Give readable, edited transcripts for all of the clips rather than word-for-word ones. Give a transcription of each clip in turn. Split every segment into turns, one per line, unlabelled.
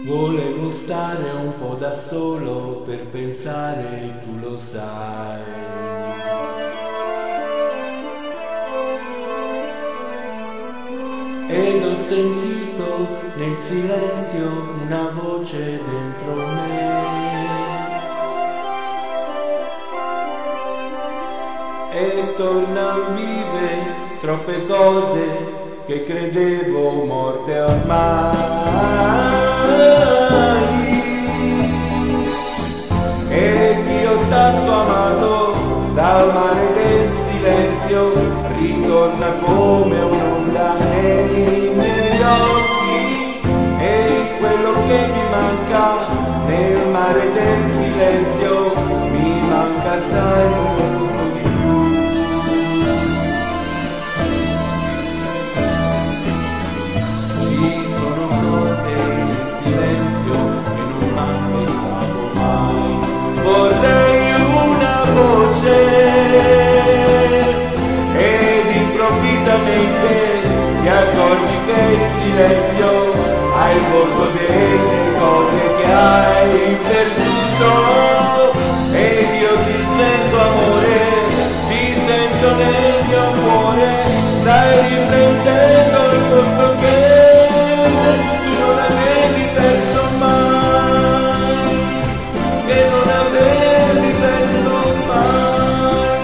Volevo stare un po' da solo per pensare, tu lo sai. Ed ho sentito nel silenzio una voce dentro me. E tornan vive troppe cose che credevo morte ormai. E ti ho tanto amato, dal mare del silenzio ritorna come un'onda nei miei occhi. E quello che mi manca nel mare del silenzio mi manca assai molto di più. Ci sono cose nel silenzio che non m'aspettavo mai. Vorrei una voce ed improvvisamente ti accorgi che il silenzio ha il volto delle cose che hai perduto. Ed io ti sento amore, ti sento nel mio cuore, stai riprendendo il posto che tu non avevi perso mai, che non avevi perso mai,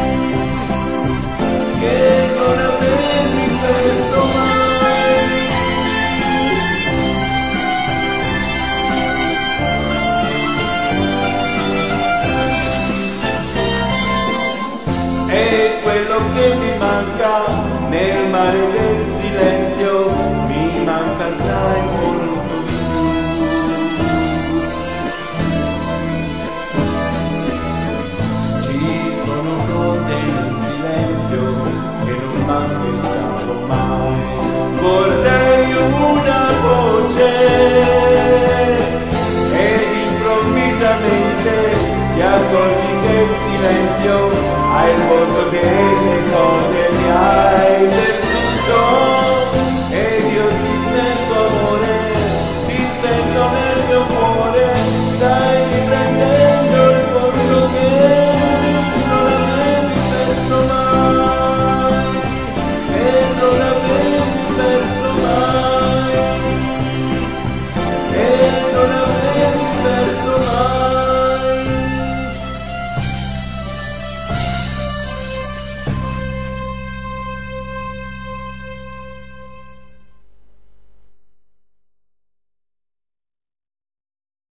che non avevi perso mai. E quello che mi manca nel mare